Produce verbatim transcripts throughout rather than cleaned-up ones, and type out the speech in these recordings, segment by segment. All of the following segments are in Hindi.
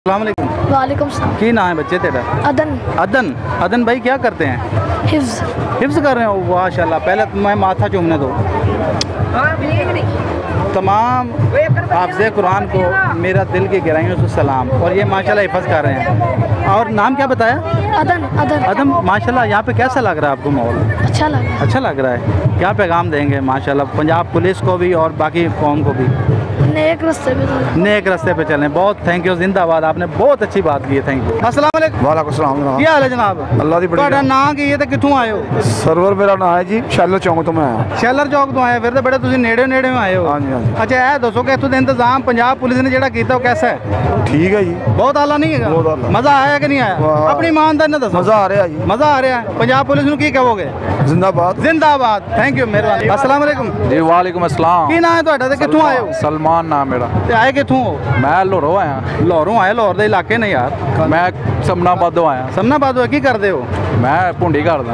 अस्सलामुअलैकुम। वालेकुम सलाम। की नाम है बच्चे तेरा? अदन। अदन अदन भाई क्या करते हैं? हिफ्ज। हिफ्ज कर रहे हो? माशाल्लाह। पहले मैं माथा चूमने दो। तमाम हाफ़िज़े कुरान को मेरा दिल की गहराइयों से सलाम। और ये माशाल्लाह हिफ़्ज़ कर रहे हैं। और नाम क्या बताया? अदन। अदन। अदम। माशाल्लाह। यहाँ पे कैसा लग रहा है आपको माहौल? अच्छा लग रहा है। अच्छा लग रहा है। क्या पैगाम देंगे माशाल्लाह पंजाब पुलिस को भी और बाकी कौम को भी? नेक रास्ते पे चलें। नेक रास्ते पे चलें। बहुत थैंक यू, जिंदाबाद। आपने बहुत अच्छी बात की है। Thank you. अस्सलाम वालेकुम। वालेकुम सलाम। क्या हाल है जनाब? अल्लाह दी बड़ी ਤੁਹਾਡਾ ਨਾਂ ਕੀ ਹੈ ਤੇ ਕਿੱਥੋਂ ਆਏ ਹੋ? ਸਰਵਰ ਮੇਰਾ ਨਾਮ ਹੈ ਜੀ, ਸ਼ੈਲਰ ਚੌਂਕ ਤੋਂ ਮੈਂ ਆਇਆ। ਸ਼ੈਲਰ ਚੌਕ ਤੋਂ ਆਏ ਫਿਰ ਤਾਂ ਬੜੇ ਤੁਸੀਂ ਨੇੜੇ ਨੇੜੇ ਆਏ ਹੋ। ਹਾਂਜੀ ਹਾਂਜੀ। ਅੱਛਾ ਇਹ ਦੱਸੋ ਕਿ ਇੱਥੋਂ ਦਾ ਇੰਤਜ਼ਾਮ ਪੰਜਾਬ ਪੁਲਿਸ ਨੇ ਜਿਹੜਾ ਕੀਤਾ ਉਹ ਕੈਸਾ ਹੈ? ਠੀਕ ਹੈ ਜੀ, ਬਹੁਤ ਆਲਾ ਨਹੀਂ ਹੈਗਾ? ਬਹੁਤ ਆਲਾ। ਮਜ਼ਾ ਆਇਆ ਕਿ ਨਹੀਂ ਆਇਆ? ਵਾਹ। ਆਪਣੀ ਇਮਾਨਦਾਰੀ ਨਾਲ ਦੱਸੋ। ਮਜ਼ਾ ਆ ਰਿਹਾ ਜੀ। ਮਜ਼ਾ ਆ ਰਿਹਾ ਹੈ। ਪੰਜਾਬ ਪੁਲਿਸ ਨੂੰ ਕੀ ਕਹੋਗੇ? ਜ਼ਿੰਦਾਬਾਦ। ਜ਼ਿੰਦਾਬਾਦ। ਥੈਂਕ ਯੂ, ਮਿਹਰਬਾਨੀ। अस्सलाम वालेकुम। जी वालेकुम अस्सलाम। ਕੀ ਨਾਂ ਹੈ ਤੁਹਾਡਾ ਤੇ ਕਿੱਥੋਂ ਆਏ ਹੋ? सलमान नाम मेरा। ਤੇ ਆਏ ਕਿੱਥੋਂ ਹੋ? मैं लाहौरों आया। ਲਾਹੌਰੋਂ ਆਏ? ਲਾਹੌਰ ਦੇ ਇਲਾਕੇ ਨੇ ਯਾਰ। मैं समनाबादों आया। ਸਮਨਾਬਾਦ ਤੋਂ ਕੀ ਕਰਦੇ ਹੋ? मैं भुंडी करदा।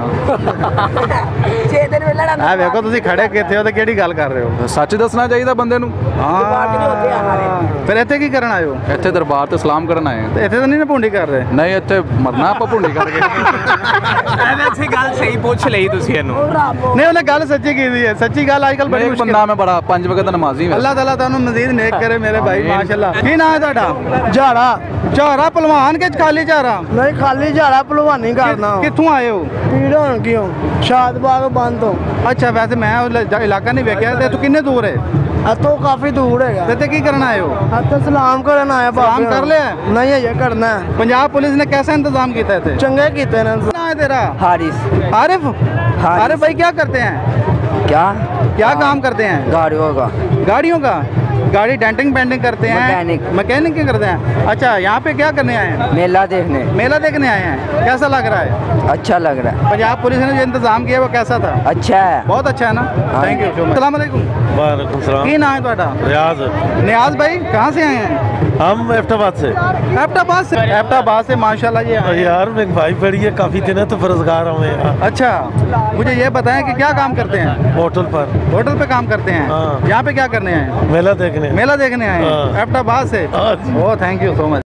ਆ ਵੇਖੋ ਤੁਸੀਂ ਖੜੇ ਕਿੱਥੇ ਹੋ ਤੇ ਕਿਹੜੀ ਗੱਲ ਕਰ ਰਹੇ ਹੋ? सच दसना चाहिए बंदे नूं। ਹਾਂ ਫਿਰ ਇੱਥੇ ਕੀ ਕਰਨ ਆਏ ਹੋ? ਇੱਥੇ ਦਰਬਾਰ ਤੇ ਸਲਾਮ ਕਰਨ ਆਏ ਤੇ ਇੱਥੇ ਤਾਂ ਨਹੀਂ ਨਾ ਭੁੰਡੀ ਕਰ ਰਹੇ? ਨਹੀਂ ਇੱਥੇ ਮਰਨਾ ਆਪਾਂ ਭੁੰਡੀ ਕਰਕੇ। ਐਵੇਂ ਗੱਲ ਸਹੀ ਪੁੱਛ ਲਈ ਤੁਸੀਂ ਇਹਨੂੰ। ਨਹੀਂ ਉਹਨੇ ਗੱਲ ਸੱਚੀ ਕੀਤੀ ਹੈ। ਸੱਚੀ ਗੱਲ ਅੱਜ ਕੱਲ ਬੜੀ ਇੱਕ ਮੁਸ਼ਕਿਲ ਬੰਦਾ ਮੈਂ ਬੜਾ ਪੰਜ ਵਕਤ ਨਮਾਜ਼ੀ ਹਾਂ। ਅੱਲਾਹ ਤਾਲਾ ਤੁਹਾਨੂੰ ਮਜ਼ੀਦ ਨੇਕ ਕਰੇ ਮੇਰੇ ਭਾਈ। ਮਾਸ਼ਾਅੱਲਾ। ਕੀ ਨਾਮ ਹੈ ਤੁਹਾਡਾ? ਝਾੜਾ ਝਾਰਾ ਪਹਿਲਵਾਨ ਕਿ ਖਾਲੀ ਝਾਰਾ? ਨਹੀਂ, ਖਾਲੀ ਝਾੜਾ ਭਲਵਾਨੀ ਕਰਨਾ। ਕਿੱਥੋਂ ਆਏ ਹੋ? ਪੀੜ ਹੋਣ ਕਿਉਂ? ਸ਼ਾਦਬਾਗ ਬੰਦ ਤੋਂ। ਅੱਛਾ ਵੈਸੇ ਮੈਂ ਉਹ ਲ- ਇਲਾਕਾ ਨਹੀਂ ਵੇਖਿਆ। ਤੇ ਤੂੰ ਕਿੰਨੇ ਦੂਰ ਹੈ? ਇੱਥੋਂ ਕਾਫੀ ਦੂਰ ਹੈਗਾ। ਤੇ ਤੇ ਕੀ ਕਰਨ ਆਏ ਹੋ? ਇੱਥੇ ਸਲਾਮ ਕਰਨ ਆਇਆ। ਸਲਾਮ ਕਰ ਲਿਆ? ਨਹੀਂ ਅਜੇ ਕਰਨਾ ਹੈ। ਪੰਜਾਬ ਪੁਲਿਸ ਨੇ कैसा इंतजाम किया है? ਚੰਗੇ ਕੀਤੇ ਨੇ। नाम है तेरा? हारिस। आरिफ। आरिफ भाई क्या करते हैं? क्या क्या काम करते हैं? गाड़ियों का गाड़ियों का? गाड़ी डेंटिंग पेंटिंग करते हैं? मैकेनिक। मैकेनिक क्या करते हैं? अच्छा यहाँ पे क्या करने आए हैं? मेला देखने। मेला देखने आए हैं। कैसा लग रहा है? अच्छा लग रहा है। पंजाब पुलिस ने जो इंतजाम किया वो कैसा था? अच्छा है। बहुत अच्छा है ना? Thank you. अस्सलाम वालेकुम। वालेकुम सलाम। की नाम है ਤੁਹਾਡਾ? रियाज। नियाज भाई कहाँ से आए हैं? हम एफ्टाबाद से। एबटाबाद से? एबटाबाद से माशाल्लाह ये आए हैं। यार महंगाई बढ़ी है काफ़ी दिन है तो बेरोजगार हमें यहाँ अच्छा मुझे ये बताएं कि क्या काम करते हैं? होटल पर होटल पे काम करते हैं। हाँ। यहाँ पे क्या करने आए हैं? मेला देखने। मेला देखने आए हैं हाँ। एबटाबाद से? हाँ जी। Oh thank you so much.